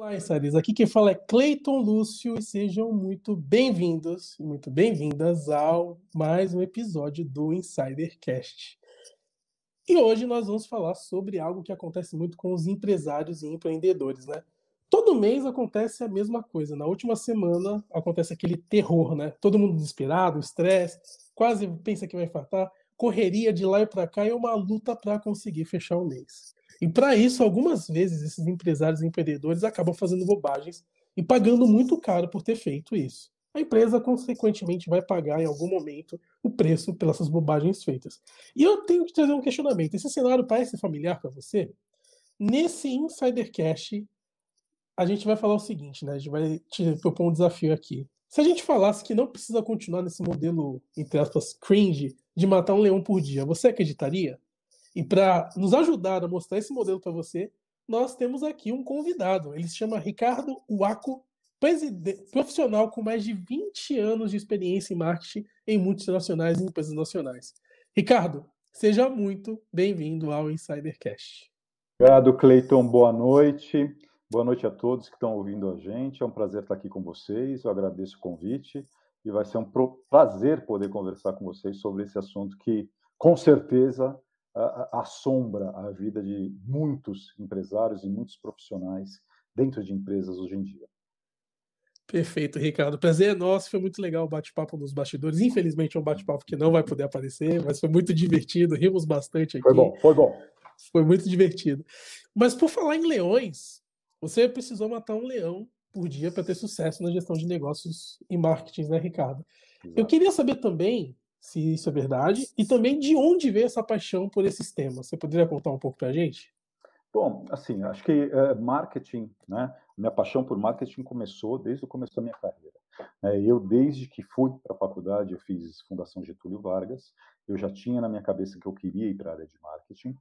Olá, insiders. Aqui quem fala é Cleiton Lúcio e sejam muito bem-vindos e muito bem-vindas ao mais um episódio do InsiderCast. E hoje nós vamos falar sobre algo que acontece muito com os empresários e empreendedores, né? Todo mês acontece a mesma coisa. Na última semana acontece aquele terror, né? Todo mundo desesperado, estresse, quase pensa que vai infartar, correria de lá e para cá e uma luta para conseguir fechar o mês. E para isso, algumas vezes, esses empresários e empreendedores acabam fazendo bobagens e pagando muito caro por ter feito isso. A empresa, consequentemente, vai pagar em algum momento o preço pelas suas bobagens feitas. E eu tenho que trazer um questionamento. Esse cenário parece familiar para você? Nesse InsiderCast, a gente vai falar o seguinte, né? A gente vai te propor um desafio aqui. Se a gente falasse que não precisa continuar nesse modelo, entre aspas, cringe, de matar um leão por dia, você acreditaria? E para nos ajudar a mostrar esse modelo para você, nós temos aqui um convidado. Ele se chama Ricardo Waco, profissional com mais de 20 anos de experiência em marketing em multinacionais e empresas nacionais. Ricardo, seja muito bem-vindo ao InsiderCast. Obrigado, Cleiton. Boa noite. Boa noite a todos que estão ouvindo a gente. É um prazer estar aqui com vocês. Eu agradeço o convite e vai ser um prazer poder conversar com vocês sobre esse assunto que, com certeza, assombra a vida de muitos empresários e muitos profissionais dentro de empresas hoje em dia. Perfeito, Ricardo. Prazer é nosso. Foi muito legal o bate-papo nos bastidores. Infelizmente é um bate-papo que não vai poder aparecer, mas foi muito divertido. Rimos bastante aqui. Foi bom. Foi muito divertido. Mas por falar em leões, você precisou matar um leão por dia para ter sucesso na gestão de negócios e marketing, né, Ricardo? Exato. Eu queria saber também se isso é verdade e também de onde veio essa paixão por esses temas. Você poderia contar um pouco para a gente? Bom, assim, acho que marketing, né? Minha paixão por marketing começou desde o começo da minha carreira. Eu, desde que fui para a faculdade, eu fiz Fundação Getúlio Vargas, eu já tinha na minha cabeça que eu queria ir para a área de marketing.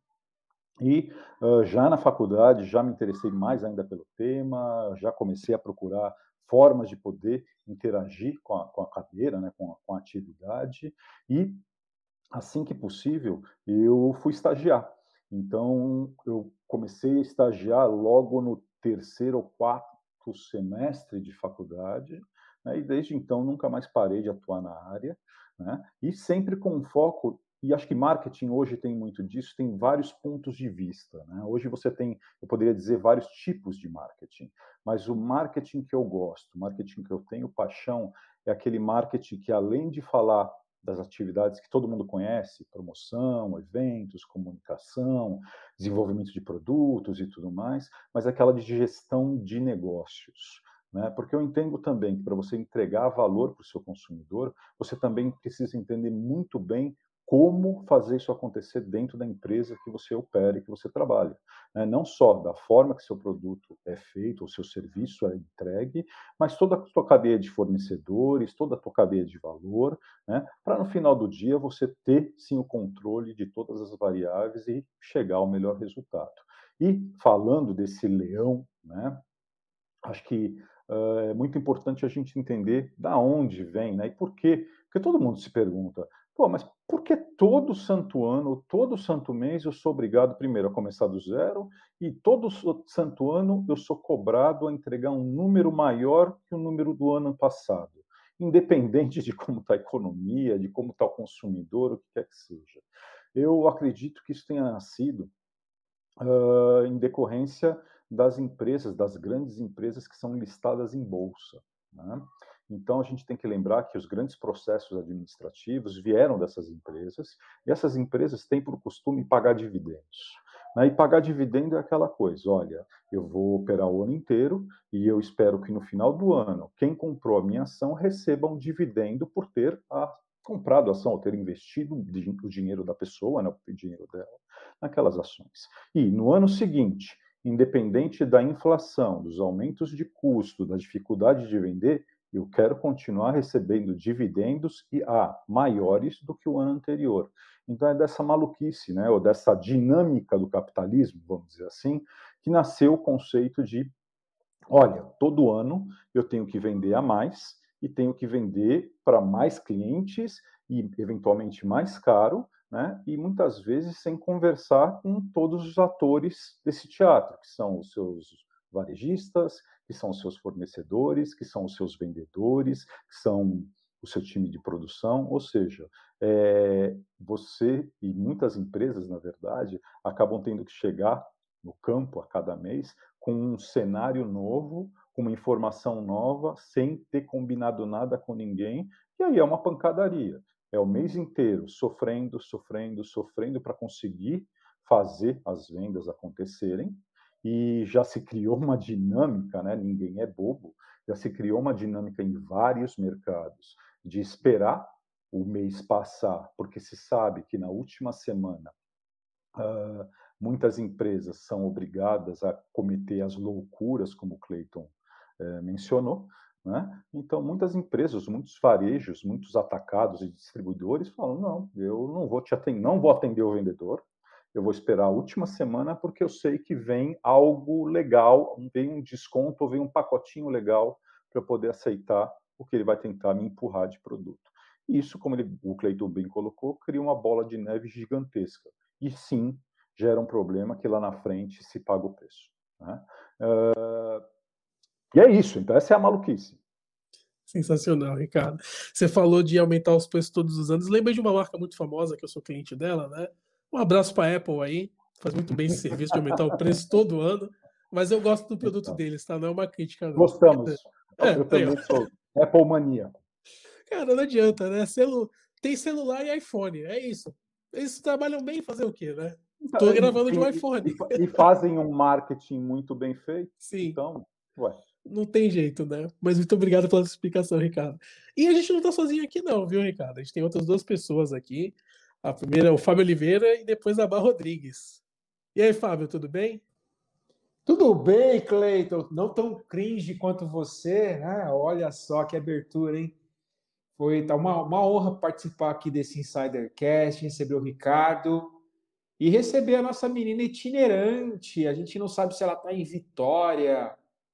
E já na faculdade, já me interessei mais ainda pelo tema, já comecei a procurar formas de poder interagir com a cadeira, né, com a atividade, e assim que possível, eu fui estagiar. Então, eu comecei a estagiar logo no terceiro ou quarto semestre de faculdade, né, e desde então nunca mais parei de atuar na área, né, e sempre com foco, e acho que marketing hoje tem muito disso, tem vários pontos de vista, né? Hoje você tem, eu poderia dizer, vários tipos de marketing, mas o marketing que eu gosto, o marketing que eu tenho paixão, é aquele marketing que, além de falar das atividades que todo mundo conhece, promoção, eventos, comunicação, desenvolvimento de produtos e tudo mais, mas aquela de gestão de negócios, né? Porque eu entendo também que para você entregar valor para o seu consumidor, você também precisa entender muito bem como fazer isso acontecer dentro da empresa que você opera e que você trabalha, né? Não só da forma que seu produto é feito, o seu serviço é entregue, mas toda a tua cadeia de fornecedores, toda a tua cadeia de valor, né? Para no final do dia você ter sim o controle de todas as variáveis e chegar ao melhor resultado. E falando desse leão, né? Acho que é muito importante a gente entender da onde vem, né? E por quê? Porque todo mundo se pergunta, pô, mas por que todo santo ano, todo santo mês eu sou obrigado primeiro a começar do zero e todo santo ano eu sou cobrado a entregar um número maior que o número do ano passado, independente de como está a economia, de como está o consumidor, o que quer que seja. Eu acredito que isso tenha nascido em decorrência das empresas, das grandes empresas que são listadas em bolsa, né? Então, a gente tem que lembrar que os grandes processos administrativos vieram dessas empresas, e essas empresas têm por costume pagar dividendos, né? E pagar dividendo é aquela coisa, olha, eu vou operar o ano inteiro e eu espero que no final do ano, quem comprou a minha ação receba um dividendo por ter comprado a ação, ou ter investido o dinheiro da pessoa, né, o dinheiro dela, naquelas ações. E no ano seguinte, independente da inflação, dos aumentos de custo, da dificuldade de vender, eu quero continuar recebendo dividendos maiores do que o ano anterior. Então é dessa maluquice, né, ou dessa dinâmica do capitalismo, vamos dizer assim, que nasceu o conceito de, olha, todo ano eu tenho que vender a mais e tenho que vender para mais clientes e eventualmente mais caro, né? E muitas vezes sem conversar com todos os atores desse teatro, que são os seus varejistas, que são os seus fornecedores, que são os seus vendedores, que são o seu time de produção, ou seja, você e muitas empresas, na verdade, acabam tendo que chegar no campo a cada mês com um cenário novo, com uma informação nova, sem ter combinado nada com ninguém, e aí é uma pancadaria. É o mês inteiro sofrendo para conseguir fazer as vendas acontecerem, e já se criou uma dinâmica, né? Ninguém é bobo, já se criou uma dinâmica em vários mercados de esperar o mês passar, porque se sabe que na última semana muitas empresas são obrigadas a cometer as loucuras, como o Clayton mencionou, né? Então, muitas empresas, muitos varejos, muitos atacados e distribuidores falam, não, eu não vou te atender, não vou atender o vendedor, eu vou esperar a última semana porque eu sei que vem algo legal, vem um desconto, vem um pacotinho legal para eu poder aceitar o que ele vai tentar me empurrar de produto. Isso, como o Clayton bem colocou, cria uma bola de neve gigantesca. E sim, gera um problema que lá na frente se paga o preço, né? E é isso, então essa é a maluquice. Sensacional, Ricardo. Você falou de aumentar os preços todos os anos. Lembra de uma marca muito famosa, que eu sou cliente dela, né? Um abraço para a Apple aí. Faz muito bem esse serviço de aumentar o preço todo ano. Mas eu gosto do produto deles, tá? Não é uma crítica, não. Gostamos. Eu também sou Apple mania. Cara, não adianta, né? Tem celular e iPhone, é isso. Eles trabalham bem, fazer o quê, né? Tô gravando de um iPhone. E fazem um marketing muito bem feito. Sim. Então, ué. Não tem jeito, né? Mas muito obrigado pela explicação, Ricardo. E a gente não tá sozinho aqui não, viu, Ricardo? A gente tem outras duas pessoas aqui. A primeira é o Fábio Oliveira e depois a Bá Rodrigues. E aí, Fábio, tudo bem? Tudo bem, Clayton. Não tão cringe quanto você, né? Olha só que abertura, hein? Foi uma honra participar aqui desse Insidercast, receber o Ricardo e receber a nossa menina itinerante. A gente não sabe se ela está em Vitória,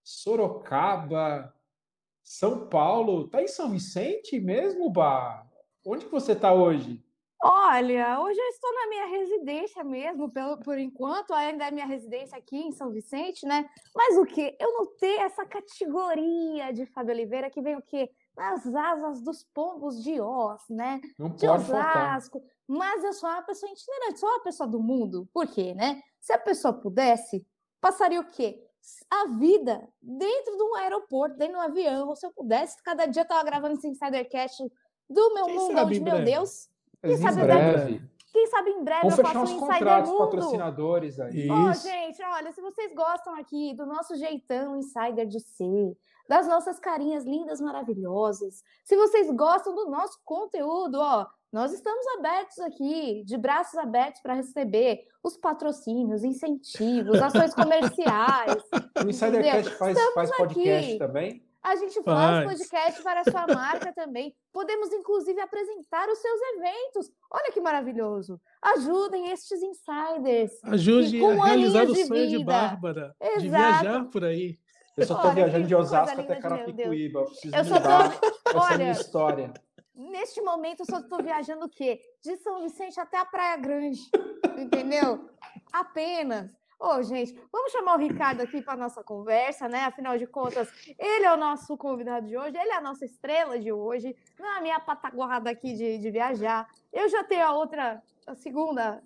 Sorocaba, São Paulo. Está em São Vicente mesmo, Bá? Onde que você está hoje? Olha, hoje eu estou na minha residência mesmo, por enquanto, ainda é minha residência aqui em São Vicente, né? Mas o quê? Eu notei essa categoria de Fábio Oliveira que vem o quê? Nas asas dos pombos de Oz, né? Não de pode Osasco. faltar. Mas eu sou uma pessoa itinerante, sou uma pessoa do mundo. Por quê, né? Se a pessoa pudesse, passaria o quê? A vida dentro de um aeroporto, dentro de um avião. Se eu pudesse, cada dia eu estava gravando esse Insidercast do meu mundo, de meu Deus. Quem sabe em breve. Quem sabe em breve vamos eu fechar faço uns um Insider contratos Mundo. Patrocinadores aí. Gente, olha, se vocês gostam aqui do nosso jeitão Insider de ser, das nossas carinhas lindas, maravilhosas, se vocês gostam do nosso conteúdo, nós estamos abertos aqui, de braços abertos para receber os patrocínios, incentivos, ações comerciais. O Insidercast faz podcast aqui. Também? A gente faz podcast para a sua marca também. Podemos, inclusive, apresentar os seus eventos. Olha que maravilhoso. Ajudem estes insiders. Ajude a realizar o sonho de Bárbara. Exato. De viajar por aí. Eu só estou viajando de Osasco até Carapicuíba. Eu preciso mudar essa minha história. Neste momento, eu só estou viajando o quê? De São Vicente até a Praia Grande. Entendeu? Apenas. Gente, vamos chamar o Ricardo aqui para a nossa conversa, né? Afinal de contas, ele é o nosso convidado de hoje, ele é a nossa estrela de hoje, não é a minha pataguada aqui de viajar. Eu já tenho a segunda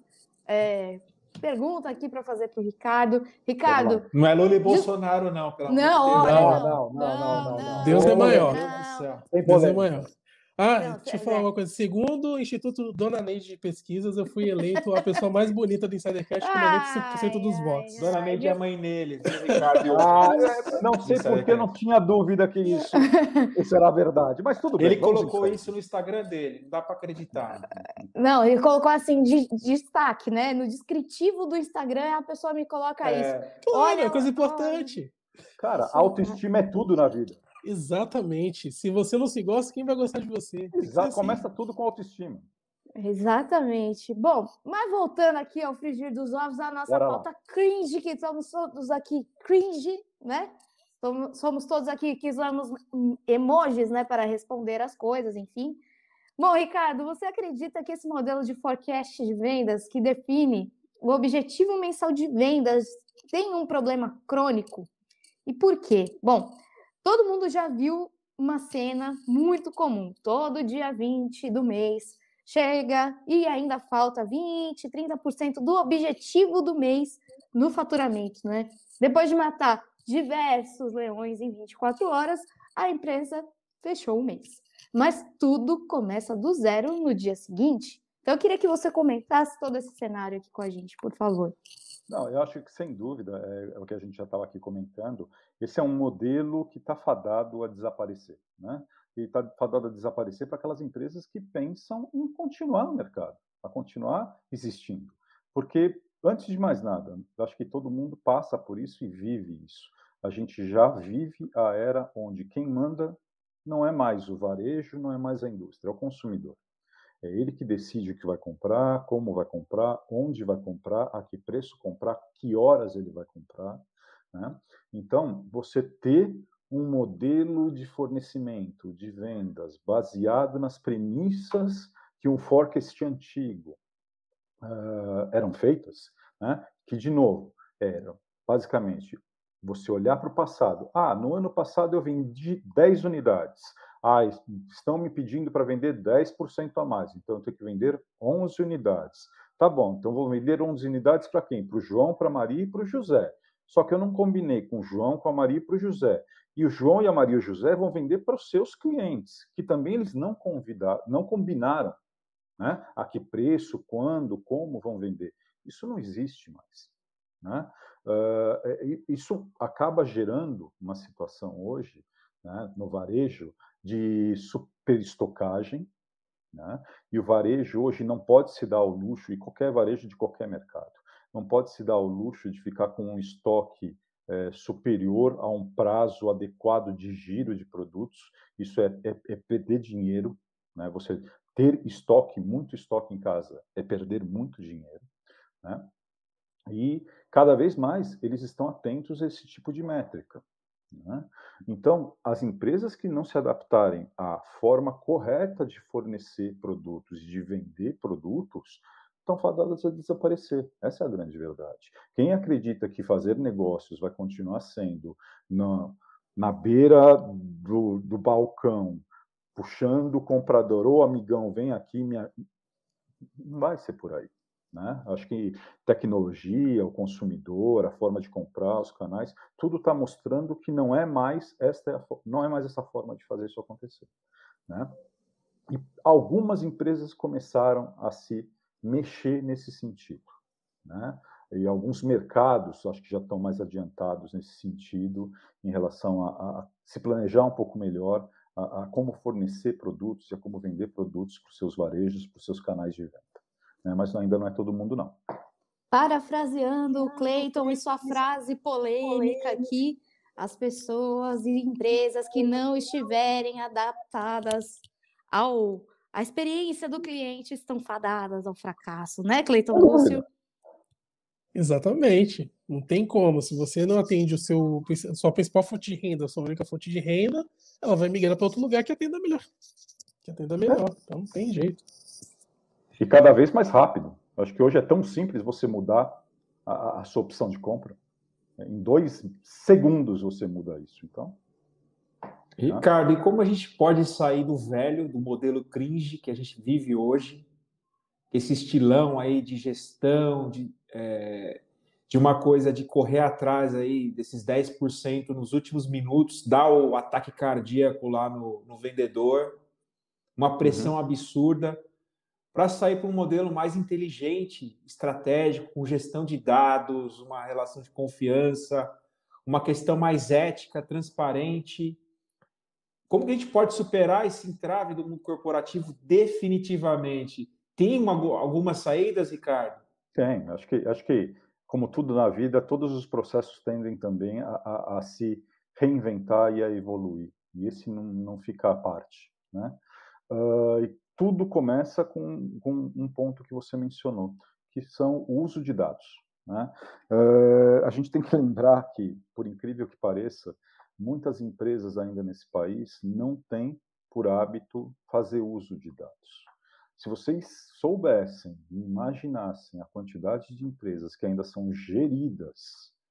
pergunta aqui para fazer para o Ricardo. Ricardo... Não é Lula e Bolsonaro, não, pelo amor de Deus. Não. Deus é maior. Deus é maior. Deixa eu falar uma coisa. Segundo o Instituto Dona Neide de Pesquisas, eu fui eleito a pessoa mais bonita do Insidercast com 95% dos votos. Dona Neide é mãe nele, Ricardo. Não sei porque eu não tinha dúvida que isso era verdade, mas tudo bem. Ele colocou isso no Instagram dele, não dá para acreditar. Não, ele colocou assim, de destaque, né? No descritivo do Instagram, a pessoa me coloca isso. Claro, é coisa importante. Cara, autoestima é tudo na vida. Exatamente. Se você não se gosta, quem vai gostar de você? Exato. Começa tudo com autoestima. Exatamente. Bom, mas voltando aqui ao frigir dos ovos, a nossa pauta cringe, que somos todos aqui cringe, né? Somos todos aqui que usamos emojis, né, para responder as coisas, enfim. Bom, Ricardo, você acredita que esse modelo de forecast de vendas que define o objetivo mensal de vendas tem um problema crônico? E por quê? Bom, todo mundo já viu uma cena muito comum. Todo dia 20 do mês chega e ainda falta 20, 30% do objetivo do mês no faturamento, né? Depois de matar diversos leões em 24 horas, a empresa fechou o mês. Mas tudo começa do zero no dia seguinte. Então, eu queria que você comentasse todo esse cenário aqui com a gente, por favor. Não, eu acho que, sem dúvida, é o que a gente já estava aqui comentando, esse é um modelo que está fadado a desaparecer, né? E está fadado a desaparecer para aquelas empresas que pensam em continuar no mercado, a continuar existindo. Porque, antes de mais nada, eu acho que todo mundo passa por isso e vive isso. A gente já vive a era onde quem manda não é mais o varejo, não é mais a indústria, é o consumidor. É ele que decide o que vai comprar, como vai comprar, onde vai comprar, a que preço comprar, que horas ele vai comprar, né? Então, você ter um modelo de fornecimento, de vendas, baseado nas premissas que um forecast antigo eram feitas, né? Que, de novo, eram basicamente você olhar para o passado. No ano passado eu vendi 10 unidades. Estão me pedindo para vender 10% a mais, então eu tenho que vender 11 unidades. Tá bom, então vou vender 11 unidades para quem? Para o João, para a Maria e para o José. Só que eu não combinei com o João, com a Maria e para o José. E o João e a Maria e o José vão vender para os seus clientes, que também eles não combinaram, né? A que preço, quando, como vão vender. Isso não existe mais, né? Isso acaba gerando uma situação hoje, né, no varejo de superestocagem, né? E o varejo hoje não pode se dar ao luxo, e qualquer varejo de qualquer mercado, não pode se dar ao luxo de ficar com um estoque superior a um prazo adequado de giro de produtos. Isso é perder dinheiro, né? Você ter estoque, muito estoque em casa, é perder muito dinheiro, né? E cada vez mais eles estão atentos a esse tipo de métrica, né? Então, as empresas que não se adaptarem à forma correta de fornecer produtos e de vender produtos estão fadadas a desaparecer. Essa é a grande verdade. Quem acredita que fazer negócios vai continuar sendo na beira do balcão, puxando o comprador, ô amigão, vem aqui, não vai ser por aí, né? Acho que tecnologia, o consumidor, a forma de comprar, os canais, tudo está mostrando que não é mais essa forma de fazer isso acontecer, né? E algumas empresas começaram a se mexer nesse sentido, né? E alguns mercados, acho que já estão mais adiantados nesse sentido, em relação a se planejar um pouco melhor, a como fornecer produtos e a como vender produtos para os seus varejos, para os seus canais de venda, né? Mas ainda não é todo mundo, não. Parafraseando o Clayton e sua frase polêmica aqui, as pessoas e empresas que não estiverem adaptadas à experiência do cliente estão fadadas ao fracasso, né, Clayton Lúcio? Exatamente. Não tem como. Se você não atende sua principal fonte de renda, a sua única fonte de renda, ela vai migrar para outro lugar que atenda melhor. Então não tem jeito. E cada vez mais rápido. Acho que hoje é tão simples você mudar a sua opção de compra. Em 2 segundos você muda isso. Então, Ricardo, e como a gente pode sair do velho, do modelo cringe que a gente vive hoje, esse estilão aí de gestão, de uma coisa de correr atrás aí desses 10% nos últimos minutos, dar o ataque cardíaco lá no vendedor, uma pressão absurda, para sair para um modelo mais inteligente, estratégico, com gestão de dados, uma relação de confiança, uma questão mais ética, transparente. Como que a gente pode superar esse entrave do mundo corporativo definitivamente? Tem algumas saídas, Ricardo? tem. Acho que, como tudo na vida, todos os processos tendem também a se reinventar e a evoluir. E esse não fica à parte, né? E tudo começa com um ponto que você mencionou, que são o uso de dados, né? A gente tem que lembrar que, por incrível que pareça, muitas empresas ainda nesse país não têm por hábito fazer uso de dados. Se vocês soubessem e imaginassem a quantidade de empresas que ainda são geridas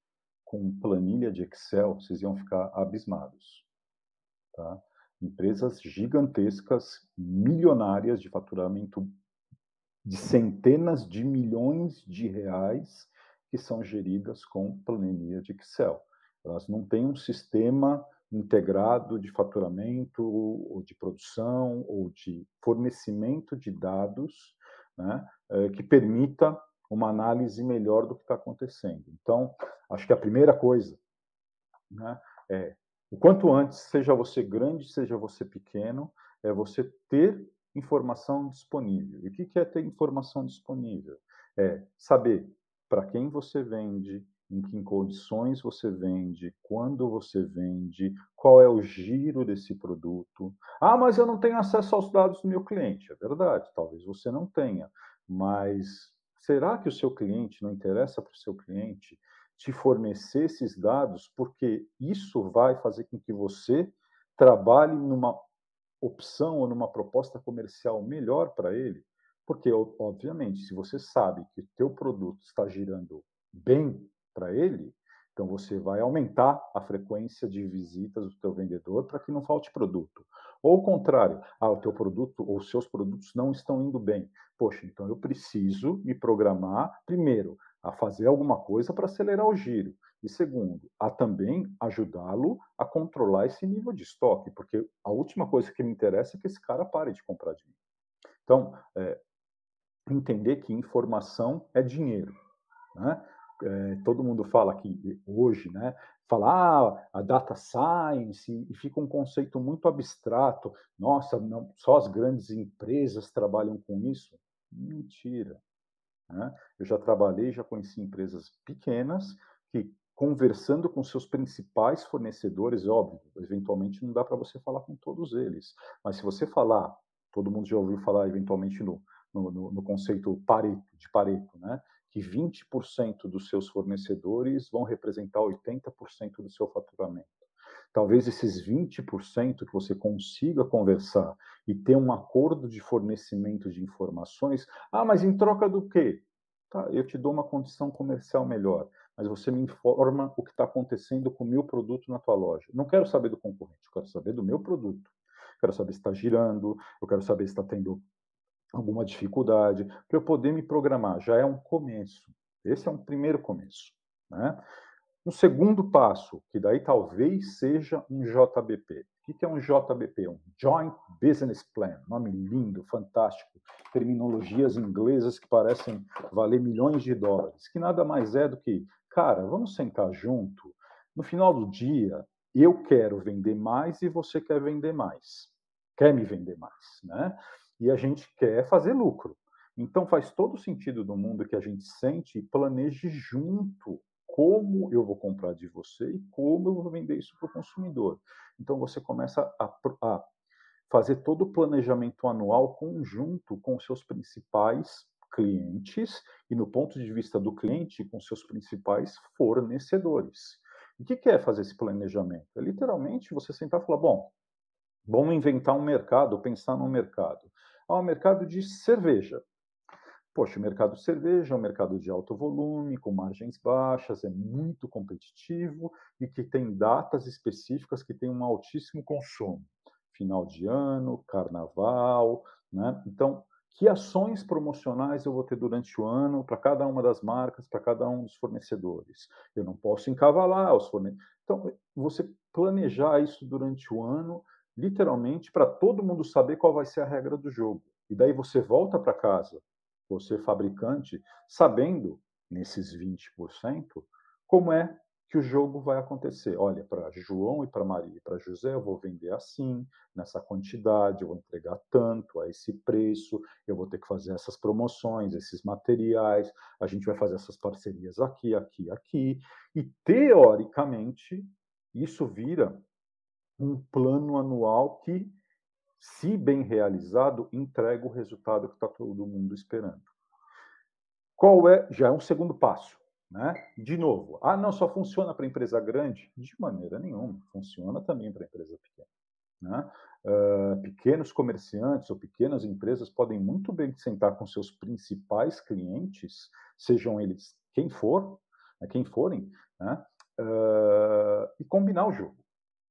com planilha de Excel, vocês iam ficar abismados. Tá? Empresas gigantescas, milionárias de faturamento de centenas de milhões de reais que são geridas com planilha de Excel. Elas não têm um sistema integrado de faturamento, ou de produção, ou de fornecimento de dados, né, que permita uma análise melhor do que está acontecendo. Então, acho que a primeira coisa, né, é, o quanto antes, seja você grande, seja você pequeno, é você ter informação disponível. E o que é ter informação disponível? É saber para quem você vende, em que condições você vende, quando você vende, qual é o giro desse produto. Ah, mas eu não tenho acesso aos dados do meu cliente. É verdade, talvez você não tenha, mas será que o seu cliente não interessa para o seu cliente te fornecer esses dados, porque isso vai fazer com que você trabalhe numa opção ou numa proposta comercial melhor para ele? Porque, obviamente, se você sabe que o teu produto está girando bem para ele, então você vai aumentar a frequência de visitas do teu vendedor para que não falte produto. Ou o contrário, o teu produto ou os seus produtos não estão indo bem. Poxa, então eu preciso me programar, primeiro, a fazer alguma coisa para acelerar o giro. E segundo, a também ajudá-lo a controlar esse nível de estoque, porque a última coisa que me interessa é que esse cara pare de comprar de mim. Então, entender que informação é dinheiro, né? Todo mundo fala que hoje, né? Fala a data science e fica um conceito muito abstrato. Nossa, não, só as grandes empresas trabalham com isso. Mentira. Né? Eu já trabalhei, já conheci empresas pequenas que, conversando com seus principais fornecedores, óbvio, eventualmente não dá para você falar com todos eles, mas se você falar, todo mundo já ouviu falar eventualmente no conceito de Pareto, né? Que 20% dos seus fornecedores vão representar 80% do seu faturamento. Talvez esses 20% que você consiga conversar e ter um acordo de fornecimento de informações. Ah, mas em troca do quê? Tá, eu te dou uma condição comercial melhor, mas você me informa o que está acontecendo com o meu produto na tua loja. Não quero saber do concorrente, eu quero saber do meu produto. Quero saber se está girando, eu quero saber se está tendo alguma dificuldade, para eu poder me programar. Já é um começo. Esse é um primeiro começo, né? Um segundo passo, que daí talvez seja um JBP. O que é um JBP? Um Joint Business Plan. Nome lindo, fantástico. Terminologias inglesas que parecem valer milhões de dólares. Que nada mais é do que, cara, vamos sentar junto. No final do dia, eu quero vender mais e você quer vender mais. Quer me vender mais, né? E a gente quer fazer lucro. Então faz todo sentido do mundo que a gente sente e planeje junto como eu vou comprar de você e como eu vou vender isso para o consumidor. Então você começa a fazer todo o planejamento anual conjunto com os seus principais clientes e, no ponto de vista do cliente, com seus principais fornecedores. E o que é fazer esse planejamento? É literalmente você sentar e falar, bom, vamos inventar um mercado, pensar num mercado. Um mercado de cerveja. Poxa, o mercado de cerveja é um mercado de alto volume, com margens baixas, é muito competitivo e que tem datas específicas que tem um altíssimo consumo. Final de ano, carnaval, né? Então, que ações promocionais eu vou ter durante o ano para cada uma das marcas, para cada um dos fornecedores? Eu não posso encavalar os fornecedores. Então, você planejar isso durante o ano, literalmente, para todo mundo saber qual vai ser a regra do jogo. E daí você volta para casa, você fabricante, sabendo, nesses 20%, como é que o jogo vai acontecer. Olha, para João e para Maria e para José, eu vou vender assim, nessa quantidade, eu vou entregar tanto, a esse preço, eu vou ter que fazer essas promoções, esses materiais, a gente vai fazer essas parcerias aqui, aqui, aqui, e, teoricamente, isso vira um plano anual que, se bem realizado, entrega o resultado que está todo mundo esperando. Qual é? Já é um segundo passo, né? De novo, não só funciona para empresa grande? De maneira nenhuma, funciona também para empresa pequena. Né? Pequenos comerciantes ou pequenas empresas podem muito bem sentar com seus principais clientes, sejam eles quem forem, né? e combinar o jogo.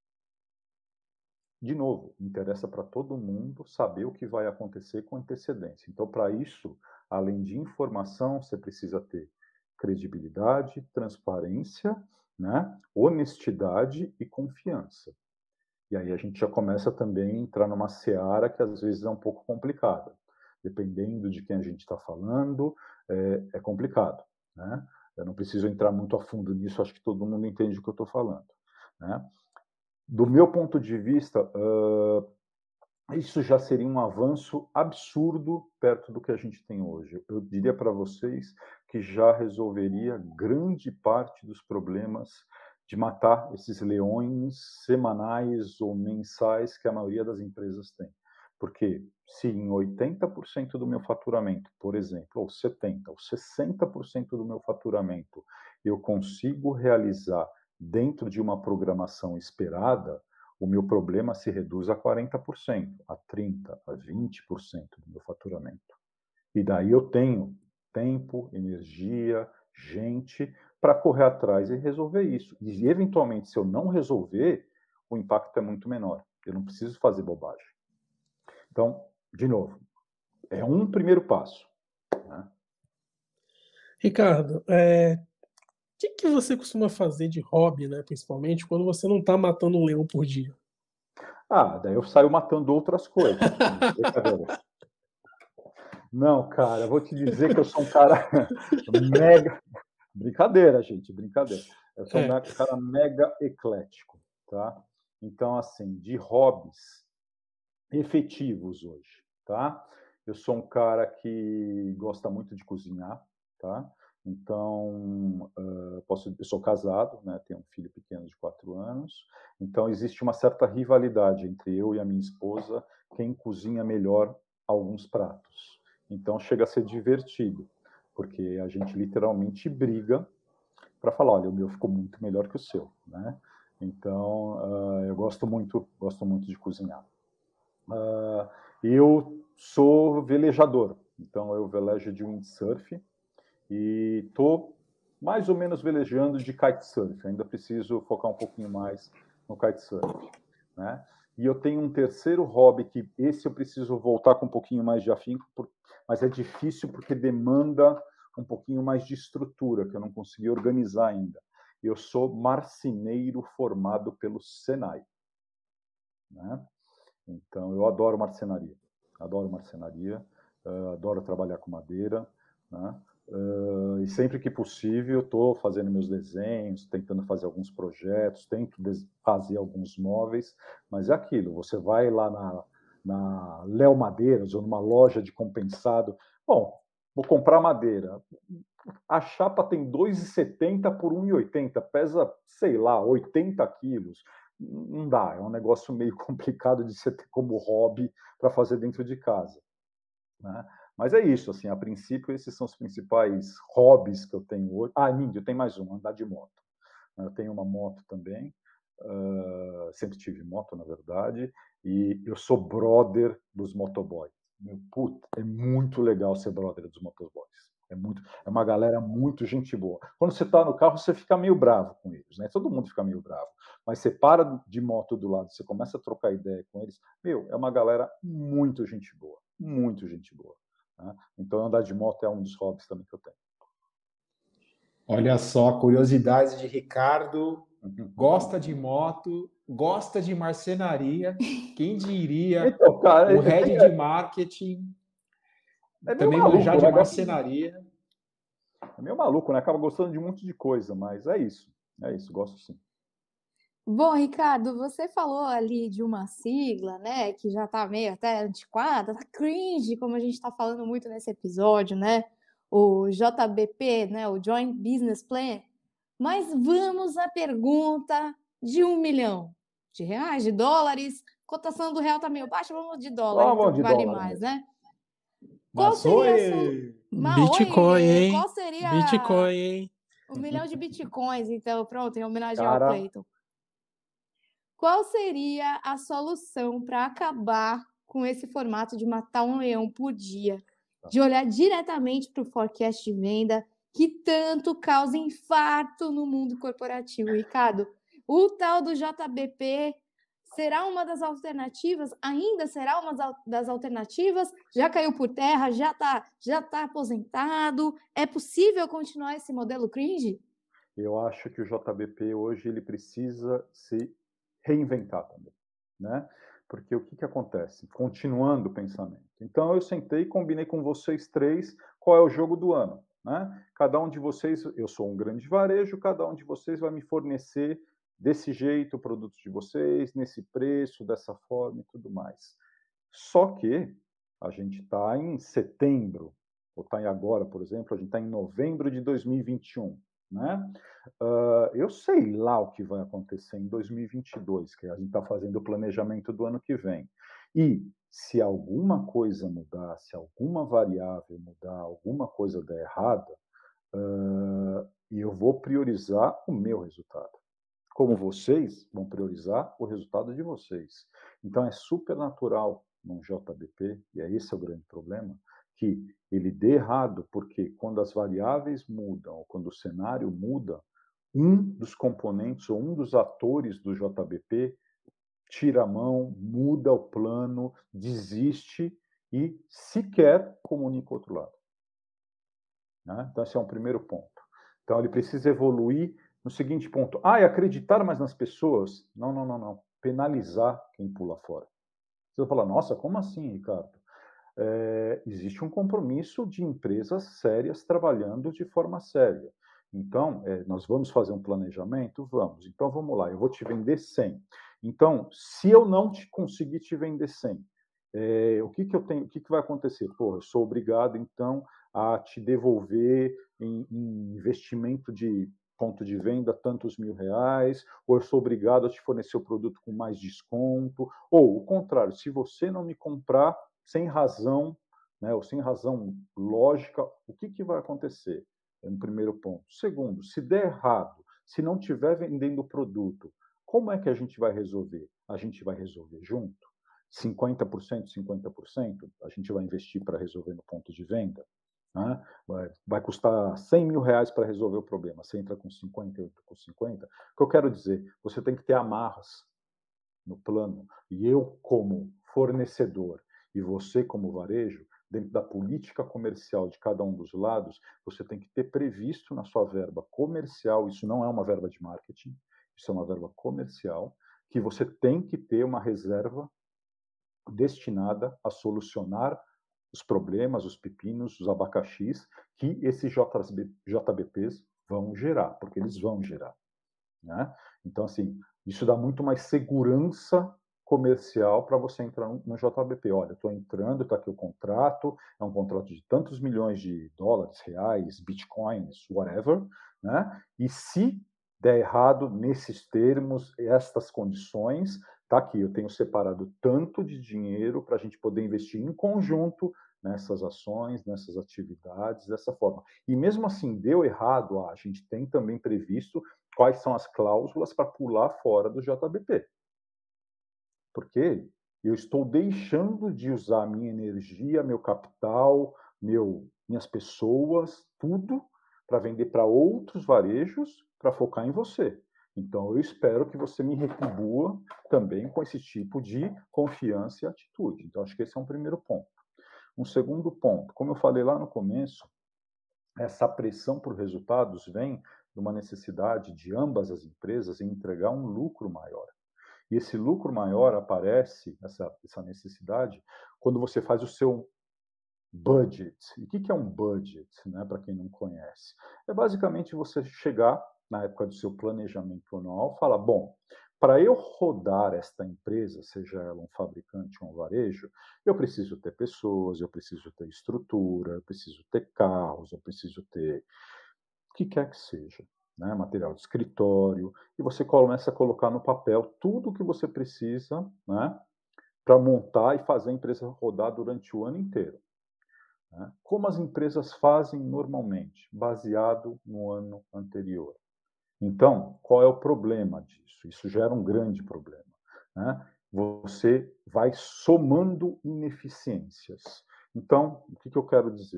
De novo, interessa para todo mundo saber o que vai acontecer com antecedência. Então, para isso, além de informação, você precisa ter credibilidade, transparência, né? Honestidade e confiança. E aí a gente já começa também a entrar numa seara que às vezes é um pouco complicada. Dependendo de quem a gente está falando, é complicado, né? Eu não preciso entrar muito a fundo nisso, acho que todo mundo entende o que eu estou falando, né? Do meu ponto de vista, isso já seria um avanço absurdo perto do que a gente tem hoje. Eu diria para vocês que já resolveria grande parte dos problemas de matar esses leões semanais ou mensais que a maioria das empresas tem. Porque se em 80% do meu faturamento, por exemplo, ou 70%, ou 60% do meu faturamento, eu consigo realizar dentro de uma programação esperada, o meu problema se reduz a 40%, a 30%, a 20% do meu faturamento. E daí eu tenho tempo, energia, gente para correr atrás e resolver isso. E, eventualmente, se eu não resolver, o impacto é muito menor. Eu não preciso fazer bobagem. Então, de novo, é um primeiro passo, né? Ricardo, que você costuma fazer de hobby, né, principalmente, quando você não está matando um leão por dia? Daí eu saio matando outras coisas. Brincadeira. Não, cara, eu vou te dizer que eu sou um cara mega... Brincadeira, gente, brincadeira. Eu sou um cara mega eclético, tá? Então, assim, de hobbies efetivos hoje, tá? Eu sou um cara que gosta muito de cozinhar, tá? Então, eu sou casado, né? Tenho um filho pequeno de 4 anos. Então, existe uma certa rivalidade entre eu e a minha esposa, quem cozinha melhor alguns pratos. Então, chega a ser divertido, porque a gente literalmente briga para falar, olha, o meu ficou muito melhor que o seu, né? Então, eu gosto muito de cozinhar. Eu sou velejador, então eu velejo de windsurf e estou mais ou menos velejando de kitesurf. Ainda preciso focar um pouquinho mais no kitesurf, né? E eu tenho um terceiro hobby que esse eu preciso voltar com um pouquinho mais de afinco, mas é difícil porque demanda um pouquinho mais de estrutura, que eu não consegui organizar ainda. Eu sou marceneiro formado pelo Senai, né? Então, eu adoro marcenaria, adoro trabalhar com madeira, né? E sempre que possível, estou fazendo meus desenhos, tentando fazer alguns projetos, tento fazer alguns móveis, mas é aquilo, você vai lá na Léo Madeiras ou numa loja de compensado, bom, vou comprar madeira, a chapa tem 2,70 por 1,80, pesa, sei lá, 80 quilos, não dá, é um negócio meio complicado de você ter como hobby para fazer dentro de casa, né? Mas é isso, assim, a princípio esses são os principais hobbies que eu tenho hoje. Nindy, eu tenho mais um, andar de moto. Eu tenho uma moto também, sempre tive moto, na verdade, e eu sou brother dos motoboys. É muito legal ser brother dos motoboys. É uma galera muito gente boa. Quando você está no carro, você fica meio bravo com eles, né? Todo mundo fica meio bravo. Mas você para de moto do lado, você começa a trocar ideia com eles. É uma galera muito gente boa. Muito gente boa. Né? Então, andar de moto é um dos hobbies também que eu tenho. Olha só, curiosidades de Ricardo. Gosta de moto, gosta de marcenaria. Quem diria? Então, cara, o head de marketing também maluco, manjar de marcenaria. É meio maluco, né? Acaba gostando de um monte de coisa, mas é isso, gosto sim. Bom, Ricardo, você falou ali de uma sigla, né, que já tá meio até antiquada, tá cringe, como a gente está falando muito nesse episódio, né? O JBP, né, o Joint Business Plan. Mas vamos à pergunta de R$1 milhão de reais, de dólares. Cotação do real tá meio baixa, vamos de dólar, então de vale dólar mais, mesmo. né? Qual seria Bitcoin, hein? Qual seria Bitcoin, hein? 1 milhão de bitcoins, então, pronto, em homenagem Cara, ao Clayton. Qual seria a solução para acabar com esse formato de matar um leão por dia? De olhar diretamente para o forecast de venda, que tanto causa infarto no mundo corporativo, Ricardo. O tal do JBP será uma das alternativas? Ainda será uma das alternativas? Já caiu por terra? Já tá aposentado? É possível continuar esse modelo cringe? Eu acho que o JBP hoje ele precisa se reinventar também, né? Porque o que acontece? Continuando o pensamento. Então eu sentei e combinei com vocês três qual é o jogo do ano, né? Cada um de vocês, eu sou um grande varejo, cada um de vocês vai me fornecer desse jeito o produto de vocês, nesse preço, dessa forma e tudo mais. Só que a gente está em setembro, ou está em agora, por exemplo, a gente está em novembro de 2021, né? Eu sei lá o que vai acontecer em 2022, que a gente está fazendo o planejamento do ano que vem. E se alguma coisa mudar, se alguma variável mudar, alguma coisa der errada, eu vou priorizar o meu resultado. Como vocês vão priorizar o resultado de vocês. Então é super natural num JBP, e esse é o grande problema, que ele dê errado, porque quando as variáveis mudam, ou quando o cenário muda, um dos componentes ou um dos atores do JBP tira a mão, muda o plano, desiste e sequer comunica o outro lado. Né? Então esse é um primeiro ponto. Então ele precisa evoluir no seguinte ponto. E acreditar mais nas pessoas? Não. Penalizar quem pula fora. Você vai falar, nossa, como assim, Ricardo? Existe um compromisso de empresas sérias trabalhando de forma séria. Então, nós vamos fazer um planejamento? Vamos. Então, vamos lá, eu vou te vender 100. Então, se eu não conseguir te vender 100, o que vai acontecer? Eu sou obrigado, então, a te devolver em investimento de ponto de venda tantos R$1.000, ou eu sou obrigado a te fornecer o produto com mais desconto, ou o contrário, se você não me comprar sem razão, né, ou sem razão lógica, o que vai acontecer? É um primeiro ponto. Segundo, se der errado, se não estiver vendendo o produto, como é que a gente vai resolver? A gente vai resolver junto? 50%, 50%? A gente vai investir para resolver no ponto de venda? Né? Vai custar R$100.000 para resolver o problema. Você entra com 50, eu entro com 50. O que eu quero dizer? Você tem que ter amarras no plano. E eu, como fornecedor, e você, como varejo, dentro da política comercial de cada um dos lados, você tem que ter previsto na sua verba comercial, isso não é uma verba de marketing, isso é uma verba comercial, que você tem que ter uma reserva destinada a solucionar os problemas, os pepinos, os abacaxis que esses JBPs vão gerar, porque eles vão gerar. Né? Então, assim, isso dá muito mais segurança comercial para você entrar no JBP. Olha, estou entrando, está aqui o contrato, é um contrato de tantos milhões de dólares, reais, bitcoins, whatever, né? E se der errado nesses termos, estas condições, tá aqui, eu tenho separado tanto de dinheiro para a gente poder investir em conjunto nessas ações, nessas atividades, dessa forma. E mesmo assim, deu errado, a gente tem também previsto quais são as cláusulas para pular fora do JBP. Porque eu estou deixando de usar minha energia, meu capital, minhas pessoas, tudo, para vender para outros varejos, para focar em você. Então, eu espero que você me retribua também com esse tipo de confiança e atitude. Então, acho que esse é um primeiro ponto. Um segundo ponto, como eu falei lá no começo, essa pressão por resultados vem de uma necessidade de ambas as empresas em entregar um lucro maior. E esse lucro maior aparece, essa necessidade, quando você faz o seu budget. E o que é um budget, né, para quem não conhece? É basicamente você chegar, na época do seu planejamento anual, falar, bom, para eu rodar esta empresa, seja ela um fabricante ou um varejo, eu preciso ter pessoas, eu preciso ter estrutura, eu preciso ter carros, eu preciso ter o que quer que seja, né? Material de escritório, e você começa a colocar no papel tudo o que você precisa, né, para montar e fazer a empresa rodar durante o ano inteiro. Né? Como as empresas fazem normalmente, baseado no ano anterior. Então, qual é o problema disso? Isso gera um grande problema. Né? Você vai somando ineficiências. Então, o que eu quero dizer?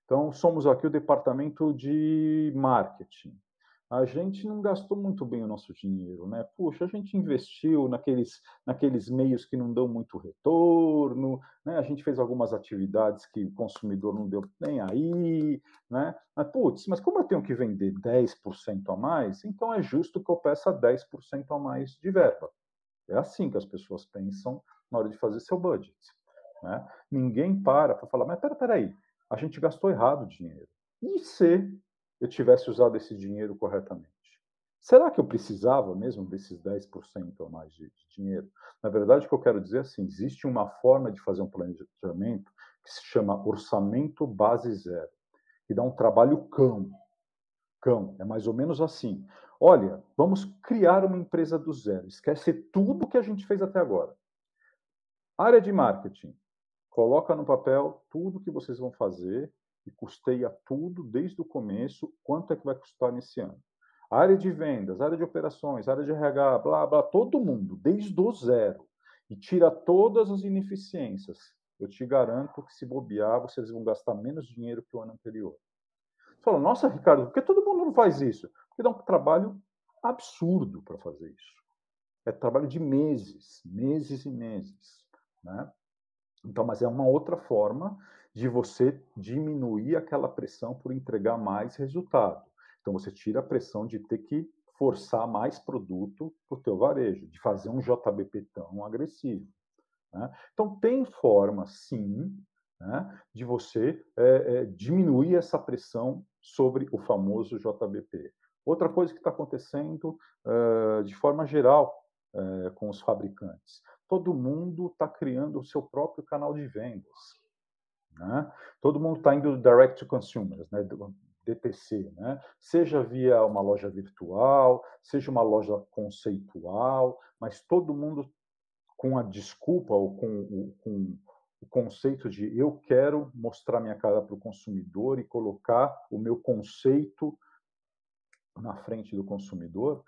Então, somos aqui o departamento de marketing. A gente não gastou muito bem o nosso dinheiro, né? Puxa, a gente investiu naqueles meios que não dão muito retorno, né? A gente fez algumas atividades que o consumidor não deu nem aí, né? Mas, putz, mas como eu tenho que vender 10% a mais, então é justo que eu peça 10% a mais de verba. É assim que as pessoas pensam na hora de fazer seu budget, né? Ninguém para falar, mas peraí, a gente gastou errado o dinheiro. E se eu tivesse usado esse dinheiro corretamente? Será que eu precisava mesmo desses 10% a mais de dinheiro? Na verdade, o que eu quero dizer é assim, existe uma forma de fazer um planejamento que se chama orçamento base zero, que dá um trabalho cão. É mais ou menos assim. Olha, vamos criar uma empresa do zero. Esquece tudo que a gente fez até agora. Área de marketing. Coloca no papel tudo que vocês vão fazer e custeia tudo desde o começo, quanto é que vai custar nesse ano. Área de vendas, área de operações, área de RH, blá, blá, todo mundo, desde o zero. E tira todas as ineficiências. Eu te garanto que se bobear, vocês vão gastar menos dinheiro que o ano anterior. Você fala, nossa, Ricardo, por que todo mundo não faz isso? Porque dá um trabalho absurdo para fazer isso. É trabalho de meses, meses e meses, né? Então, mas é uma outra forma de você diminuir aquela pressão por entregar mais resultado. Então, você tira a pressão de ter que forçar mais produto para o teu varejo, de fazer um JBP tão agressivo, né? Então, tem forma, sim, né, de você diminuir essa pressão sobre o famoso JBP. Outra coisa que está acontecendo de forma geral com os fabricantes. Todo mundo está criando o seu próprio canal de vendas, né? Todo mundo está indo direct to consumers, né? DTC, né? Seja via uma loja virtual, seja uma loja conceitual, mas todo mundo com a desculpa ou com o conceito de eu quero mostrar minha cara para o consumidor e colocar o meu conceito na frente do consumidor,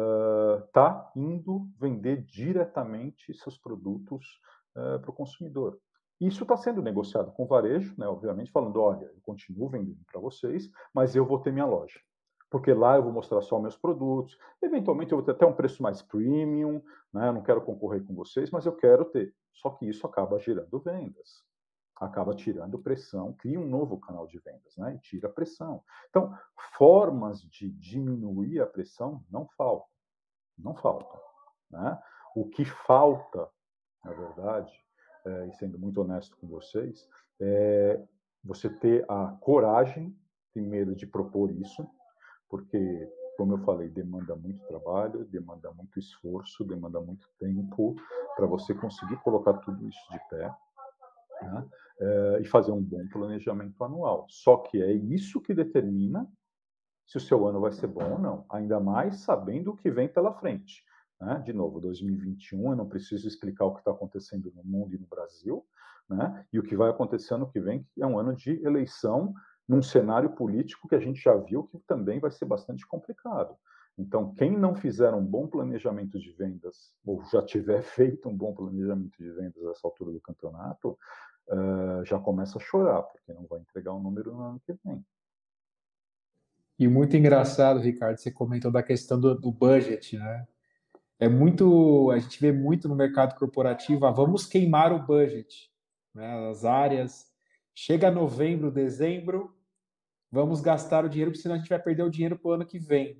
está indo vender diretamente seus produtos para o consumidor. Isso está sendo negociado com o varejo, né, obviamente, falando, olha, eu continuo vendendo para vocês, mas eu vou ter minha loja. Porque lá eu vou mostrar só meus produtos, eventualmente eu vou ter até um preço mais premium, né, eu não quero concorrer com vocês, mas eu quero ter. Só que isso acaba gerando vendas, acaba tirando pressão, cria um novo canal de vendas, né, e tira a pressão. Então, formas de diminuir a pressão não faltam, não faltam, né? O que falta, na verdade, e sendo muito honesto com vocês, é você ter a coragem, primeiro, de propor isso, porque, como eu falei, demanda muito trabalho, demanda muito esforço, demanda muito tempo para você conseguir colocar tudo isso de pé, né? E fazer um bom planejamento anual. Só que é isso que determina se o seu ano vai ser bom ou não, ainda mais sabendo o que vem pela frente, né? De novo, 2021, eu não preciso explicar o que está acontecendo no mundo e no Brasil, né? E o que vai acontecer ano que vem, que é um ano de eleição, num cenário político que a gente já viu que também vai ser bastante complicado. Então, quem não fizer um bom planejamento de vendas, ou já tiver feito um bom planejamento de vendas nessa altura do campeonato, já começa a chorar, porque não vai entregar um número no ano que vem. E muito engraçado, Ricardo, você comentou da questão do budget, né? A gente vê muito no mercado corporativo, vamos queimar o budget, né? As áreas. Chega novembro, dezembro, vamos gastar o dinheiro, porque senão a gente vai perder o dinheiro para o ano que vem.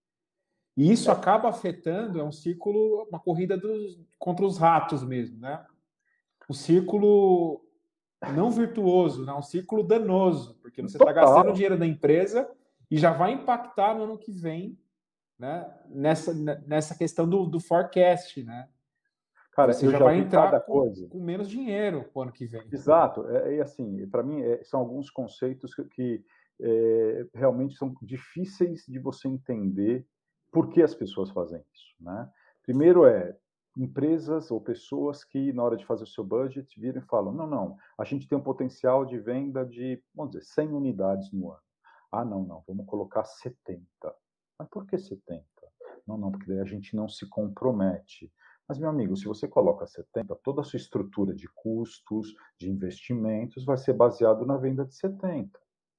E isso acaba afetando, é um círculo, uma corrida contra os ratos mesmo, né? Um círculo não virtuoso, né? Um círculo danoso, porque você está gastando o dinheiro da empresa e já vai impactar no ano que vem, né? Nessa questão do forecast, né? Cara, você eu já já vai vi entrar cada coisa. com menos dinheiro para o ano que vem. Exato. E assim, para mim, são alguns conceitos que realmente são difíceis de você entender por que as pessoas fazem isso, né? Primeiro empresas ou pessoas que, na hora de fazer o seu budget, viram e falam, não, a gente tem um potencial de venda de, vamos dizer, 100 unidades no ano. Ah, não, vamos colocar 70. Mas por que 70? Não, porque daí a gente não se compromete. Mas, meu amigo, se você coloca 70, toda a sua estrutura de custos, de investimentos, vai ser baseado na venda de 70.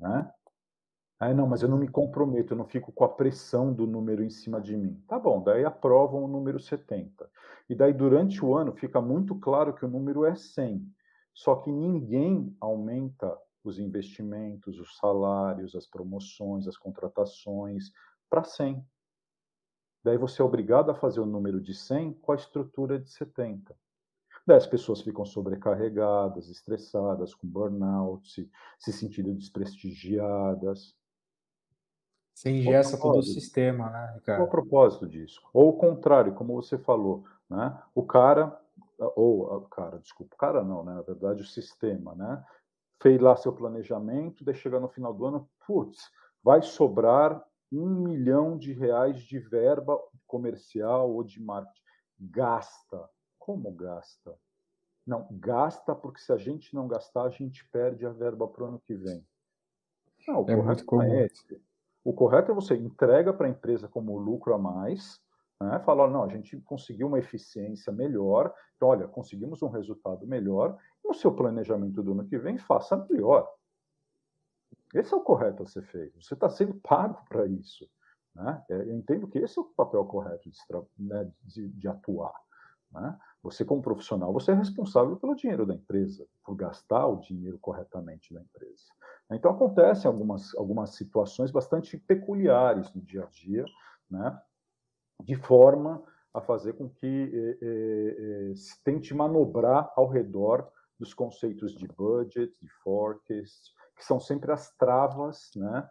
né? Aí, não, mas eu não me comprometo, eu não fico com a pressão do número em cima de mim. Tá bom, daí aprovam o número 70. E daí, durante o ano, fica muito claro que o número é 100. Só que ninguém aumenta os investimentos, os salários, as promoções, as contratações para 100. Daí você é obrigado a fazer o número de 100 com a estrutura de 70. Daí as pessoas ficam sobrecarregadas, estressadas, com burnout, se sentindo desprestigiadas. Você Qual o ingessa todo o propósito? sistema, né, Qual o Ricardo? propósito disso? Ou o contrário, como você falou, né? O cara desculpa, o cara não, né? Na verdade, o sistema, né? Fez lá seu planejamento, daí chega no final do ano, putz, vai sobrar R$ 1 milhão de verba comercial ou de marketing. Gasta. Como gasta? Não, gasta porque se a gente não gastar, a gente perde a verba para o ano que vem. Não, o É muito correto não comum. é esse. O correto é você entrega para a empresa como lucro a mais, né? Fala, não, a gente conseguiu uma eficiência melhor, então, olha, conseguimos um resultado melhor, no seu planejamento do ano que vem, faça melhor. Esse é o correto a ser feito. Você está sendo pago para isso, né? Eu entendo que esse é o papel correto de atuar, né? Você, como profissional, você é responsável pelo dinheiro da empresa, por gastar o dinheiro corretamente da empresa. Então, acontecem algumas situações bastante peculiares no dia a dia, né? De forma a fazer com que se tente manobrar ao redor dos conceitos de budget, de forecast, que são sempre as travas, né,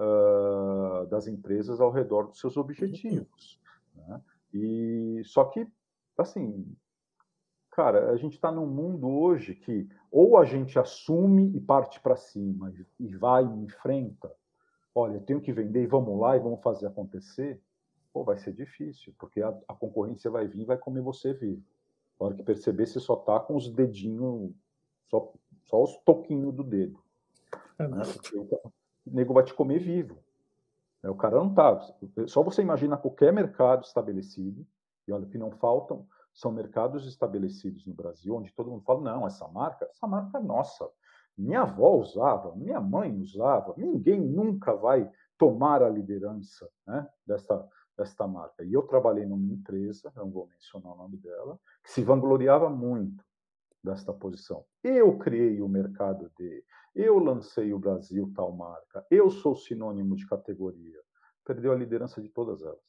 das empresas ao redor dos seus objetivos, né? E só que, assim, cara, a gente está num mundo hoje que ou a gente assume e parte para cima e vai e enfrenta. Olha, eu tenho que vender e vamos lá e vamos fazer acontecer. Pô, vai ser difícil, porque a concorrência vai vir e vai comer você vivo. Na hora que perceber, você só tá com os dedinhos, só os toquinhos do dedo, né? Porque o nego vai te comer vivo. O cara não tá. Só você imagina qualquer mercado estabelecido, e olha que não faltam, são mercados estabelecidos no Brasil, onde todo mundo fala, não, essa marca é nossa. Minha avó usava, minha mãe usava, ninguém nunca vai tomar a liderança, né, desta marca. E eu trabalhei numa empresa, não vou mencionar o nome dela, que se vangloriava muito desta posição. Eu criei o mercado eu lancei o Brasil tal marca, eu sou sinônimo de categoria. Perdeu a liderança de todas elas.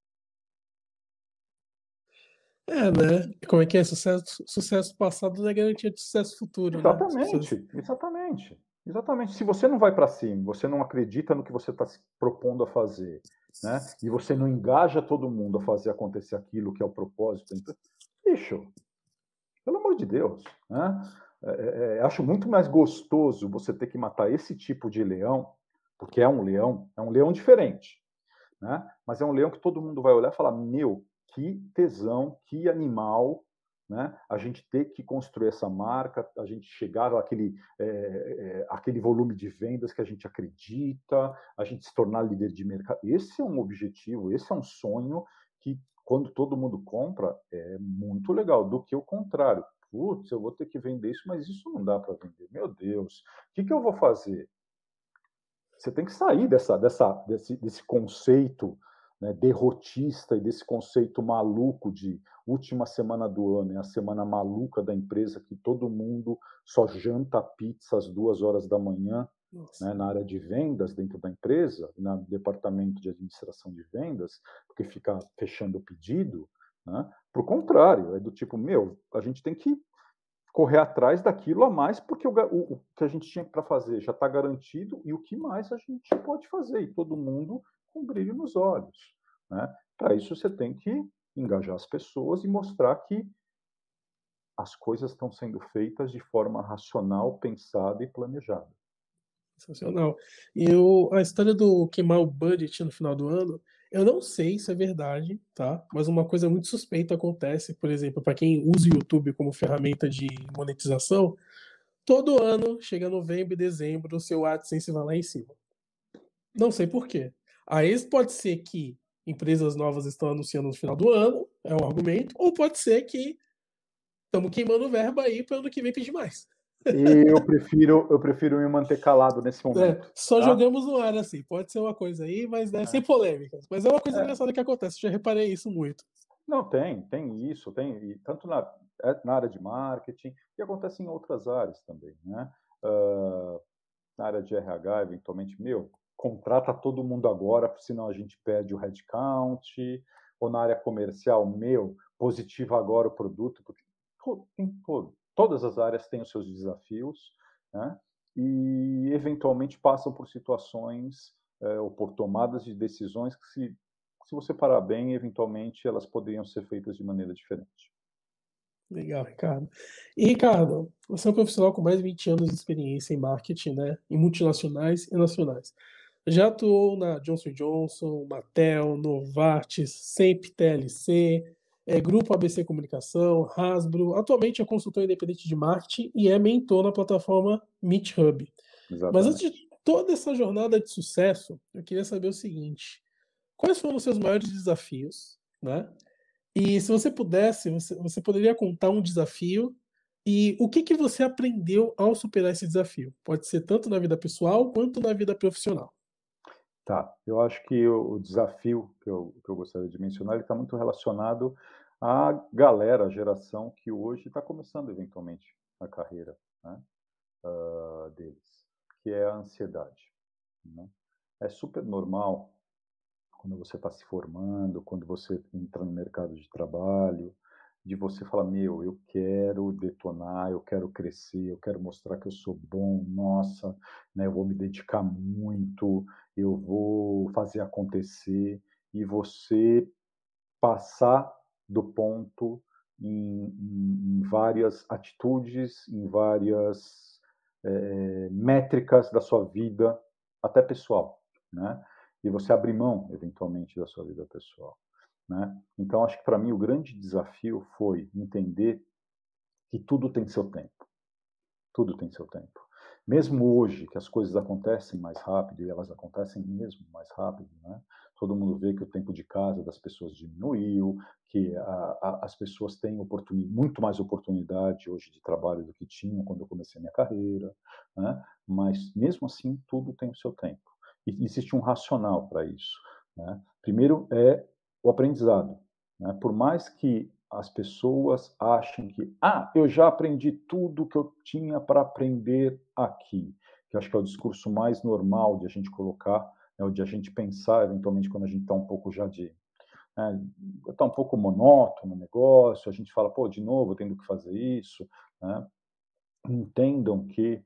Né? Como é que é? Sucesso passado não é garantia de sucesso futuro, né? Exatamente. Se você não vai para cima, você não acredita no que você está se propondo a fazer, né? E você não engaja todo mundo a fazer acontecer aquilo que é o propósito, então, bicho, pelo amor de Deus, né? Acho muito mais gostoso você ter que matar esse tipo de leão, porque é um leão diferente, né? Mas é um leão que todo mundo vai olhar e falar, meu, que tesão, que animal, né? A gente ter que construir essa marca, a gente chegar àquele volume de vendas que a gente acredita, a gente se tornar líder de mercado. Esse é um objetivo, esse é um sonho que, quando todo mundo compra, é muito legal, do que o contrário. Putz, eu vou ter que vender isso, mas isso não dá para vender. Meu Deus, o que eu vou fazer? Você tem que sair desse conceito, né, derrotista e desse conceito maluco de última semana do ano, é a semana maluca da empresa que todo mundo só janta pizza às 2 horas da manhã, né, na área de vendas dentro da empresa, no departamento de administração de vendas, porque fica fechando o pedido, né? Por contrário, é do tipo, a gente tem que correr atrás daquilo a mais, porque o que a gente tinha para fazer já está garantido e o que mais a gente pode fazer, e todo mundo com brilho nos olhos, né? Para isso você tem que engajar as pessoas e mostrar que as coisas estão sendo feitas de forma racional, pensada e planejada. Sensacional. E a história do queimar o budget no final do ano, eu não sei se é verdade, tá? Mas uma coisa muito suspeita acontece, por exemplo, para quem usa o YouTube como ferramenta de monetização, todo ano, chega novembro e dezembro, o seu AdSense vai lá em cima. Não sei por quê. Aí pode ser que empresas novas estão anunciando no final do ano, é um argumento, ou pode ser que estamos queimando verba aí para o ano que vem pedir mais. E eu prefiro me manter calado nesse momento, Só tá? jogamos no ar assim. Pode ser uma coisa aí, mas sem polêmicas. Mas é uma coisa É. engraçada que acontece. Já reparei isso muito. Não, tem isso, tem, e tanto na área de marketing, e acontece em outras áreas também, né? Na área de RH, eventualmente, contrata todo mundo agora, porque senão a gente perde o headcount, ou na área comercial, positiva agora o produto, porque todas as áreas têm os seus desafios, né? E eventualmente passam por situações ou por tomadas de decisões que se você parar bem, eventualmente elas poderiam ser feitas de maneira diferente. Legal, Ricardo. E, Ricardo, você é um profissional com mais de 20 anos de experiência em marketing, né? Em multinacionais e nacionais. Já atuou na Johnson Johnson, Mattel, Novartis, Semp TLC, Grupo ABC Comunicação, Hasbro. Atualmente é consultor independente de marketing e é mentor na plataforma Meet Hub. Mas antes de Exatamente. toda essa jornada de sucesso, eu queria saber o seguinte: quais foram os seus maiores desafios, né? E se você pudesse, você poderia contar um desafio e o que que você aprendeu ao superar esse desafio? Pode ser tanto na vida pessoal quanto na vida profissional. Tá, eu acho que o desafio que eu gostaria de mencionar, ele está muito relacionado à galera, à geração que hoje está começando eventualmente a carreira, né, deles, que é a ansiedade, né. É super normal quando você está se formando, quando você entra no mercado de trabalho, de você falar, eu quero detonar, eu quero crescer, eu quero mostrar que eu sou bom, nossa, né, eu vou me dedicar muito, eu vou fazer acontecer, e você passar do ponto em várias atitudes, em várias métricas da sua vida, até pessoal, né? E você abrir mão, eventualmente, da sua vida pessoal, né? Então, acho que para mim o grande desafio foi entender que tudo tem seu tempo. Tudo tem seu tempo. Mesmo hoje, que as coisas acontecem mais rápido, e elas acontecem mesmo mais rápido, né? Todo mundo vê que o tempo de casa das pessoas diminuiu, que as pessoas têm muito mais oportunidade hoje de trabalho do que tinham quando eu comecei a minha carreira, né? Mas, mesmo assim, tudo tem o seu tempo. E existe um racional para isso, né? Primeiro é o aprendizado, né? Por mais que as pessoas achem que, eu já aprendi tudo que eu tinha para aprender aqui, que eu acho que é o discurso mais normal de a gente colocar, né, ou de a gente pensar, eventualmente, quando a gente está um pouco está um pouco monótono o negócio, a gente fala, pô, de novo, eu tenho que fazer isso, né? Entendam que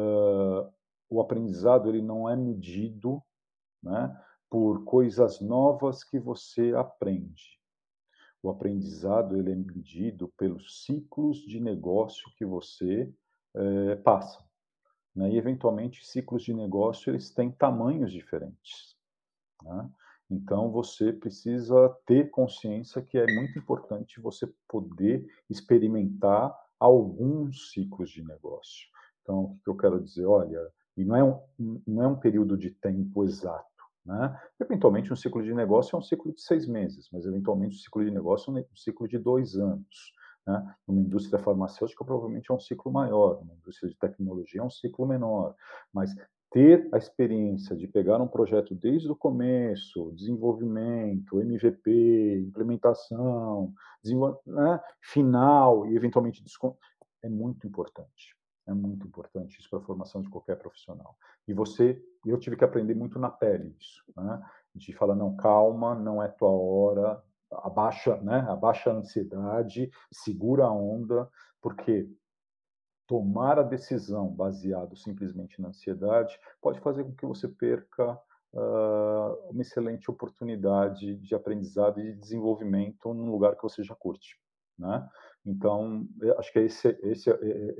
o aprendizado ele não é medido, né, por coisas novas que você aprende. O aprendizado ele é medido pelos ciclos de negócio que você passa, né? E eventualmente ciclos de negócio eles têm tamanhos diferentes, né? Então você precisa ter consciência que é muito importante você poder experimentar alguns ciclos de negócio. Então o que eu quero dizer? Olha, e não é um período de tempo exato, né? Eventualmente um ciclo de negócio é um ciclo de 6 meses, mas eventualmente um ciclo de negócio é um ciclo de 2 anos, né? Numa indústria farmacêutica provavelmente é um ciclo maior, numa indústria de tecnologia é um ciclo menor, mas ter a experiência de pegar um projeto desde o começo, desenvolvimento, MVP, implementação, né, final e eventualmente é muito importante. É muito importante isso para a formação de qualquer profissional. E eu tive que aprender muito na pele isso, né? De falar, não, calma, não é tua hora, abaixa, né? Abaixa a ansiedade, segura a onda, porque tomar a decisão baseado simplesmente na ansiedade pode fazer com que você perca uma excelente oportunidade de aprendizado e de desenvolvimento num lugar que você já curte, né? Então, acho que esse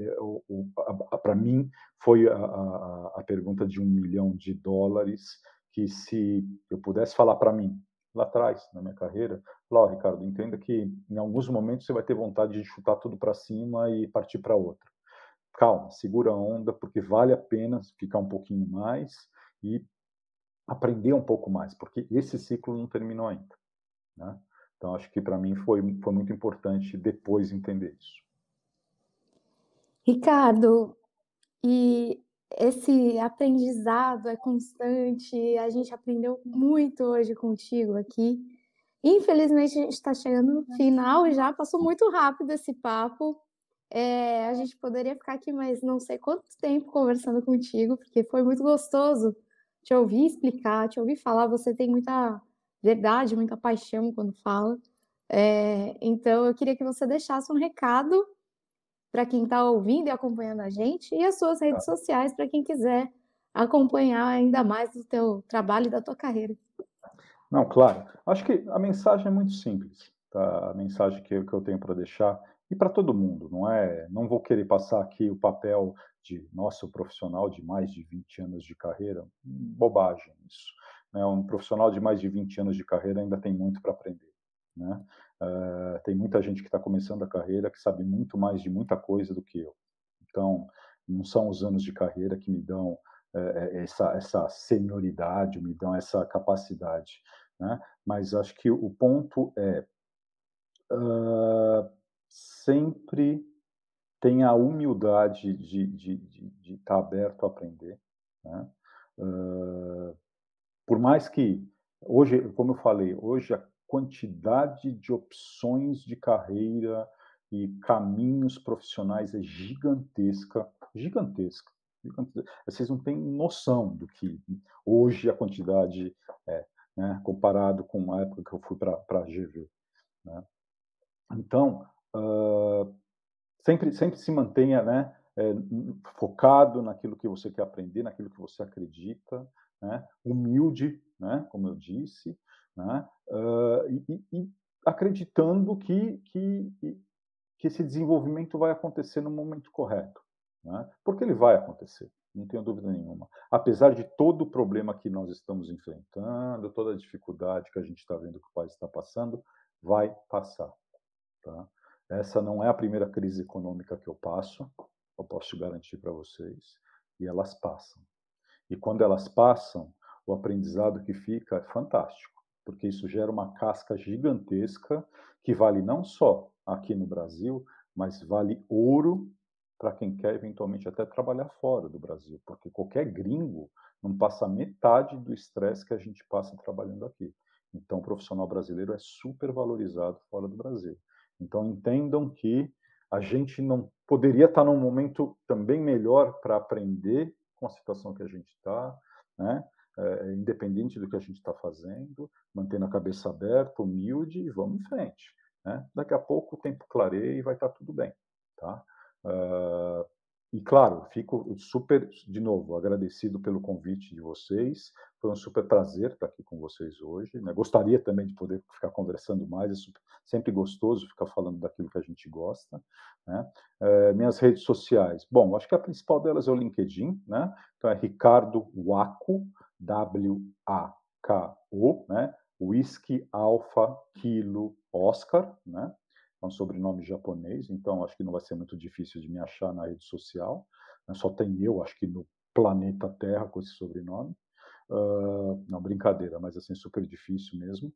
para mim foi a pergunta de $1 milhão, que se eu pudesse falar para mim lá atrás na minha carreira, falar, Ricardo, entenda que em alguns momentos você vai ter vontade de chutar tudo para cima e partir para outra. Calma, segura a onda, porque vale a pena ficar um pouquinho mais e aprender um pouco mais, porque esse ciclo não terminou ainda, né? Então, acho que para mim foi muito importante depois entender isso. Ricardo, E esse aprendizado é constante, a gente aprendeu muito hoje contigo aqui. Infelizmente, a gente está chegando no final e já passou muito rápido esse papo. A gente poderia ficar aqui mais não sei quanto tempo conversando contigo, porque foi muito gostoso te ouvir explicar, te ouvir falar. Você tem muita verdade, muita paixão quando fala. Então, eu queria que você deixasse um recado para quem está ouvindo e acompanhando a gente, e as suas redes sociais para quem quiser acompanhar ainda mais do teu trabalho e da tua carreira. Não, claro. Acho que a mensagem é muito simples, tá? A mensagem que eu tenho para deixar, e para todo mundo, não vou querer passar aqui o papel de, nossa, o profissional de mais de 20 anos de carreira, bobagem isso. Né? Um profissional de mais de 20 anos de carreira ainda tem muito para aprender. Né? Tem muita gente que está começando a carreira que sabe muito mais de muita coisa do que eu. Então, não são os anos de carreira que me dão essa senioridade, me dão essa capacidade. Né? Mas acho que o ponto é sempre tenha a humildade de estar aberto a aprender. Né? Por mais que, hoje, como eu falei, hoje a quantidade de opções de carreira e caminhos profissionais é gigantesca, gigantesca. Vocês não têm noção do que hoje a quantidade é, né, comparado com a época que eu fui para a GV. Né? Então, sempre se mantenha, né, focado naquilo que você quer aprender, naquilo que você acredita, né, humilde, né, como eu disse, né, e acreditando que esse desenvolvimento vai acontecer no momento correto. Né, porque ele vai acontecer, não tenho dúvida nenhuma. Apesar de todo o problema que nós estamos enfrentando, toda a dificuldade que a gente está vendo que o país está passando, vai passar. Tá? Essa não é a primeira crise econômica que eu passo, eu posso garantir para vocês, e elas passam. E quando elas passam, o aprendizado que fica é fantástico, porque isso gera uma casca gigantesca que vale não só aqui no Brasil, mas vale ouro para quem quer eventualmente até trabalhar fora do Brasil, porque qualquer gringo não passa metade do estresse que a gente passa trabalhando aqui. Então, o profissional brasileiro é super valorizado fora do Brasil. Então, entendam que a gente não poderia estar num momento também melhor para aprender com a situação que a gente está, né? Independente do que a gente está fazendo, mantendo a cabeça aberta, humilde, e vamos em frente. Né? Daqui a pouco o tempo clareia e vai estar tudo bem. Tá? E, claro, fico super, de novo, agradecido pelo convite de vocês. Foi um super prazer estar aqui com vocês hoje. Né? Gostaria também de poder ficar conversando mais. É sempre gostoso ficar falando daquilo que a gente gosta. Né? Minhas redes sociais. Bom, acho que a principal delas é o LinkedIn. Né? Então, é Ricardo Wako, W-A-K-O, né? Whisky, Alpha, Kilo, Oscar, né? É um sobrenome japonês, então acho que não vai ser muito difícil de me achar na rede social. Só tem eu, acho que no planeta Terra com esse sobrenome. Não, brincadeira, mas assim, super difícil mesmo.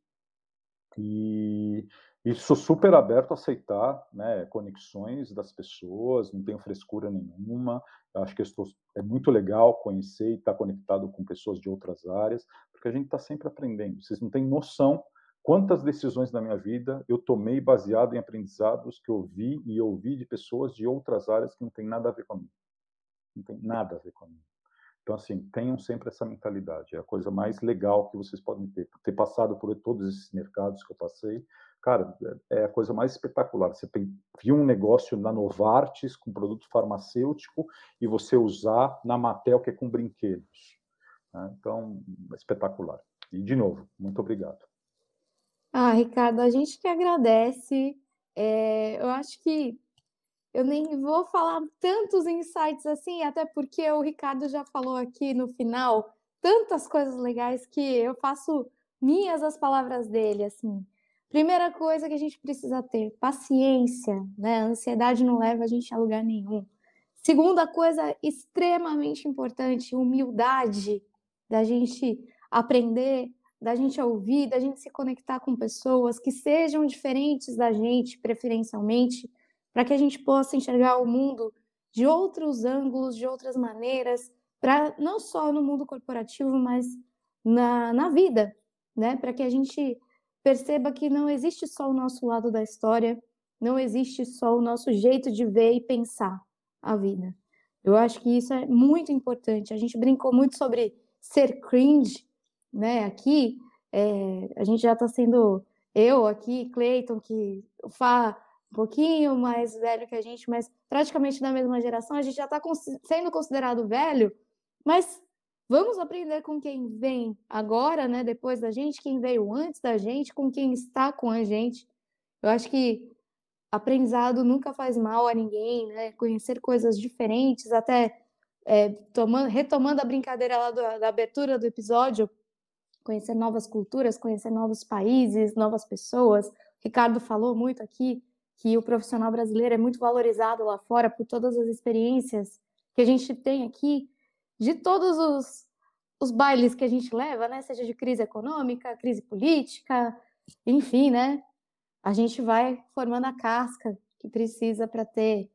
E sou super aberto a aceitar, né, conexões das pessoas, não tenho frescura nenhuma. Acho que é muito legal conhecer e estar conectado com pessoas de outras áreas, porque a gente está sempre aprendendo. Vocês não têm noção quantas decisões na minha vida eu tomei baseado em aprendizados que eu vi e ouvi de pessoas de outras áreas que não tem nada a ver comigo. Não tem nada a ver comigo. Então, assim, tenham sempre essa mentalidade. É a coisa mais legal que vocês podem ter passado por todos esses mercados que eu passei. Cara, é a coisa mais espetacular. Você viu um negócio na Novartis com produto farmacêutico e você usar na Mattel, que é com brinquedos. Então, é espetacular. E, de novo, muito obrigado. Ricardo, a gente que agradece. Eu acho que eu nem vou falar tantos insights assim, até porque o Ricardo já falou aqui no final tantas coisas legais que eu faço minhas as palavras dele, assim. Primeira coisa que a gente precisa ter, paciência, né? A ansiedade não leva a gente a lugar nenhum. Segunda coisa extremamente importante, humildade, da gente aprender, da gente ouvir, da gente se conectar com pessoas que sejam diferentes da gente, preferencialmente, para que a gente possa enxergar o mundo de outros ângulos, de outras maneiras, para não só no mundo corporativo, mas na vida, né? Para que a gente perceba que não existe só o nosso lado da história, não existe só o nosso jeito de ver e pensar a vida. Eu acho que isso é muito importante. A gente brincou muito sobre ser cringe, né? Aqui, a gente já está sendo... Eu aqui, Cleiton, que faz um pouquinho mais velho que a gente, mas praticamente da mesma geração, a gente já está sendo considerado velho, mas vamos aprender com quem vem agora, né? Depois da gente, quem veio antes da gente, com quem está com a gente. Eu acho que aprendizado nunca faz mal a ninguém, né? Conhecer coisas diferentes, até retomando a brincadeira lá da abertura do episódio, conhecer novas culturas, conhecer novos países, novas pessoas. O Ricardo falou muito aqui que o profissional brasileiro é muito valorizado lá fora por todas as experiências que a gente tem aqui, de todos os bailes que a gente leva, né? Seja de crise econômica, crise política, enfim, né? A gente vai formando a casca que precisa para ter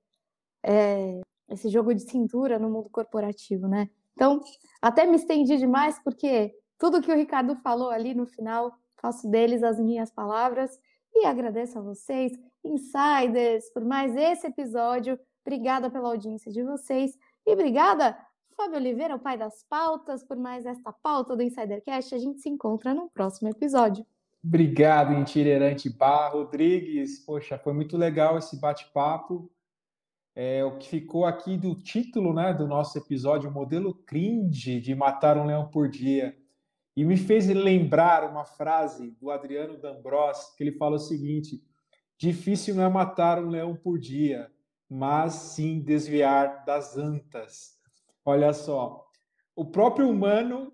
esse jogo de cintura no mundo corporativo, né? Então, até me estendi demais, porque tudo que o Ricardo falou ali no final, faço deles as minhas palavras e agradeço a vocês, insiders, por mais esse episódio. Obrigada pela audiência de vocês e obrigada, Fábio Oliveira, o pai das pautas, por mais esta pauta do Insidercast. A gente se encontra no próximo episódio. Obrigado, itinerante Bar Rodrigues. Poxa, foi muito legal esse bate-papo. O que ficou aqui do título, né, do nosso episódio, o modelo cringe de matar um leão por dia. E me fez lembrar uma frase do Adriano D'Ambrosio, que ele fala o seguinte: difícil não é matar um leão por dia, mas sim desviar das antas. Olha só, o próprio humano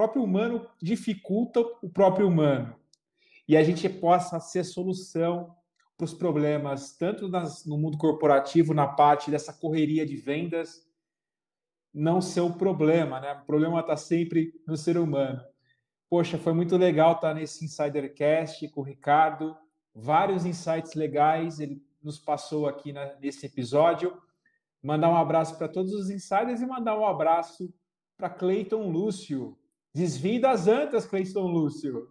dificulta o próprio humano. E a gente possa ser solução para os problemas, tanto no mundo corporativo, na parte dessa correria de vendas, não ser o problema, né? O problema está sempre no ser humano. Poxa, foi muito legal estar nesse Insidercast com o Ricardo, vários insights legais ele nos passou aqui nesse episódio. Mandar um abraço para todos os insiders e mandar um abraço para Cleiton Lúcio. Desvie das antas, Cleiton Lúcio.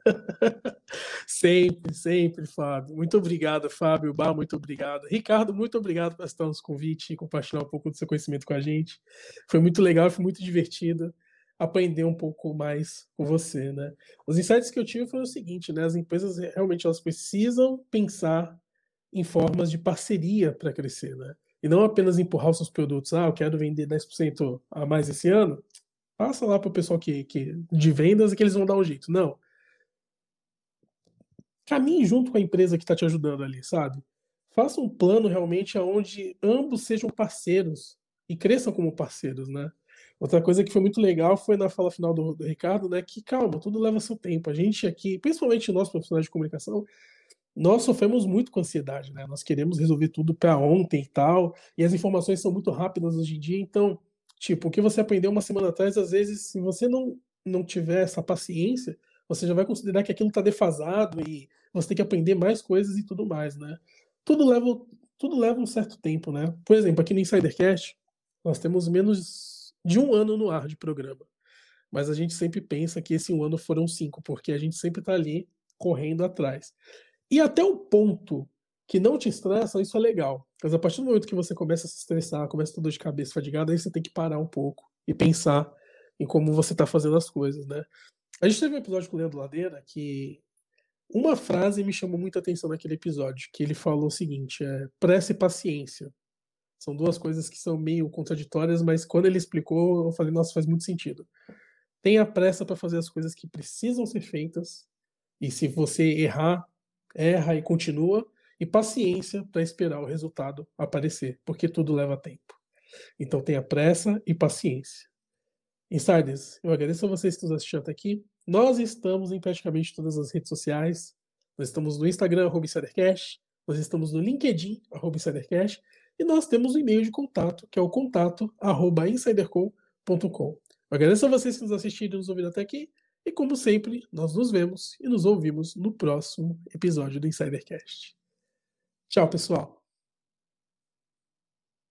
Sempre, Fábio. Muito obrigado, Fábio. Bah, muito obrigado. Ricardo, muito obrigado por estar nos convite e compartilhar um pouco do seu conhecimento com a gente. Foi muito legal, foi muito divertido aprender um pouco mais com você, né? Os insights que eu tive foram o seguinte, né? As empresas realmente elas precisam pensar em formas de parceria para crescer, né? E não apenas empurrar os seus produtos. Eu quero vender 10% a mais esse ano. Passa lá para o pessoal que de vendas e que eles vão dar um jeito. Não. Caminhe junto com a empresa que está te ajudando ali, sabe? Faça um plano realmente onde ambos sejam parceiros e cresçam como parceiros, né? Outra coisa que foi muito legal foi na fala final do Ricardo, né? Que calma, tudo leva seu tempo. A gente aqui, principalmente nós profissionais de comunicação, nós sofremos muito com ansiedade, né? Nós queremos resolver tudo para ontem e tal, e as informações são muito rápidas hoje em dia, então, tipo, o que você aprendeu uma semana atrás, às vezes, se você não tiver essa paciência, você já vai considerar que aquilo está defasado e você tem que aprender mais coisas e tudo mais, né? Tudo leva um certo tempo, né? Por exemplo, aqui no Insidercast, nós temos menos de 1 ano no ar de programa, mas a gente sempre pensa que esse 1 ano foram 5, porque a gente sempre está ali correndo atrás. E até o ponto que não te estressa, isso é legal. Mas a partir do momento que você começa a se estressar, começa a ter dor de cabeça, fadigado, aí você tem que parar um pouco e pensar em como você está fazendo as coisas, né? A gente teve um episódio com o Leandro Ladeira que uma frase me chamou muita atenção naquele episódio, que ele falou o seguinte, pressa e paciência. São duas coisas que são meio contraditórias, mas quando ele explicou, eu falei, nossa, faz muito sentido. Tenha pressa para fazer as coisas que precisam ser feitas, e se você erra e continua, e paciência para esperar o resultado aparecer, porque tudo leva tempo. Então tenha pressa e paciência. Insiders, eu agradeço a vocês que nos assistiram até aqui. Nós estamos em praticamente todas as redes sociais. Nós estamos no Instagram, @InsiderCast. Nós estamos no LinkedIn, @InsiderCast. E nós temos o e-mail de contato, que é o contato@insidercom.com. Eu agradeço a vocês que nos assistiram e nos ouviram até aqui. E como sempre, nós nos vemos e nos ouvimos no próximo episódio do Insidercast. Tchau, pessoal!